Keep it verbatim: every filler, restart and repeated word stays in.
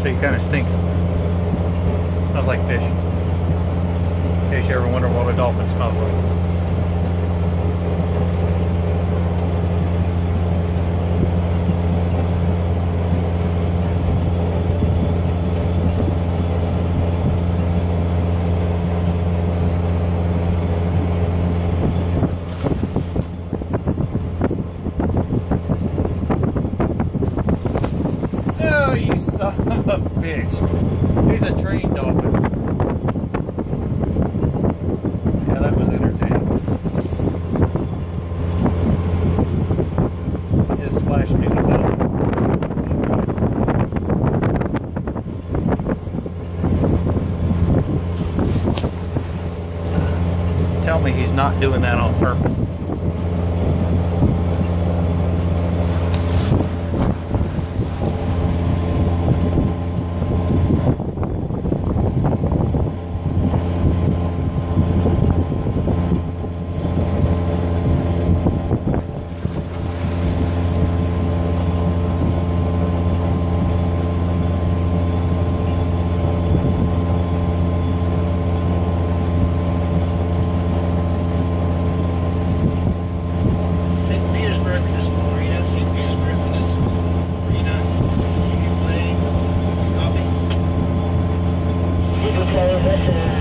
so he kind of stinks. Smells like fish. In case you ever wonder what a dolphin smells like. Oh, you son of a bitch. He's a trained dolphin. Yeah, that was entertaining. He just splashed me with that. Tell me he's not doing that on purpose. Okay, listen.